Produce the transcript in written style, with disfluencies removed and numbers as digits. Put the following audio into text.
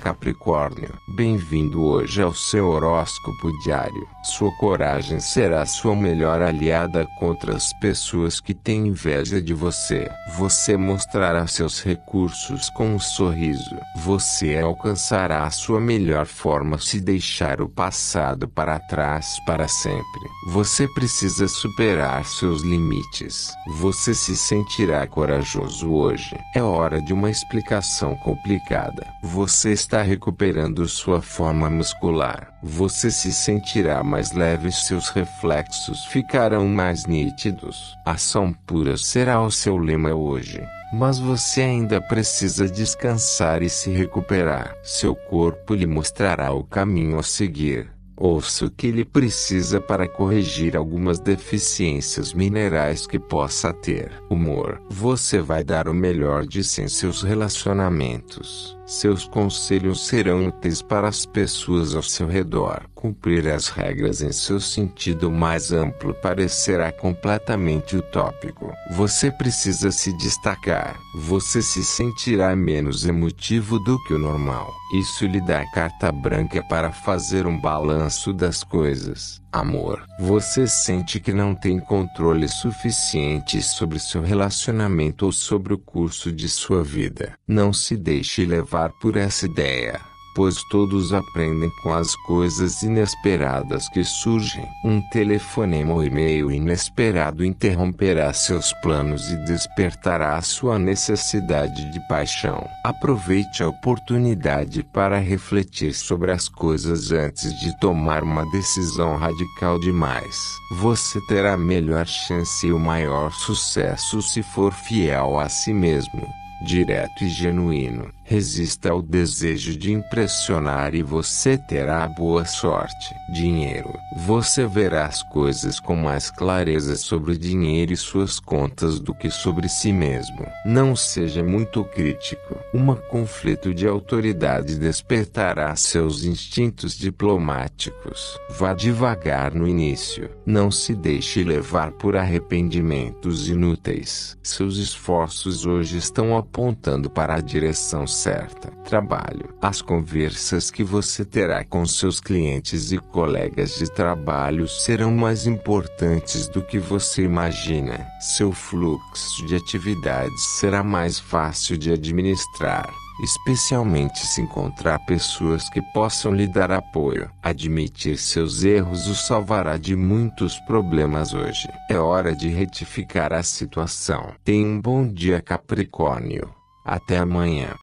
Capricórnio. Bem-vindo hoje ao seu horóscopo diário. Sua coragem será sua melhor aliada contra as pessoas que têm inveja de você. Você mostrará seus recursos com um sorriso. Você alcançará a sua melhor forma se deixar o passado para trás para sempre. Você precisa superar seus limites. Você se sentirá corajoso hoje. É hora de uma explicação complicada. Você está recuperando sua forma muscular. Você se sentirá mais leve e seus reflexos ficarão mais nítidos. Ação pura será o seu lema hoje. Mas você ainda precisa descansar e se recuperar. Seu corpo lhe mostrará o caminho a seguir. Ouça o que ele precisa para corrigir algumas deficiências minerais que possa ter. Humor. Você vai dar o melhor de si em seus relacionamentos. Seus conselhos serão úteis para as pessoas ao seu redor. Cumprir as regras em seu sentido mais amplo parecerá completamente utópico. Você precisa se destacar. Você se sentirá menos emotivo do que o normal. Isso lhe dá carta branca para fazer um balanço das coisas. Amor. Você sente que não tem controle suficiente sobre seu relacionamento ou sobre o curso de sua vida. Não se deixe levar por essa ideia, pois todos aprendem com as coisas inesperadas que surgem. Um telefonema ou e-mail inesperado interromperá seus planos e despertará a sua necessidade de paixão. Aproveite a oportunidade para refletir sobre as coisas antes de tomar uma decisão radical demais. Você terá a melhor chance e o maior sucesso se for fiel a si mesmo. Direto e genuíno. Resista ao desejo de impressionar e você terá boa sorte. Dinheiro. Você verá as coisas com mais clareza sobre o dinheiro e suas contas do que sobre si mesmo. Não seja muito crítico. Um conflito de autoridade despertará seus instintos diplomáticos. Vá devagar no início. Não se deixe levar por arrependimentos inúteis. Seus esforços hoje estão apontando para a direção certa. Trabalho. As conversas que você terá com seus clientes e colegas de trabalho serão mais importantes do que você imagina. Seu fluxo de atividades será mais fácil de administrar, especialmente se encontrar pessoas que possam lhe dar apoio. Admitir seus erros o salvará de muitos problemas hoje. É hora de retificar a situação. Tenha um bom dia, Capricórnio. Até amanhã.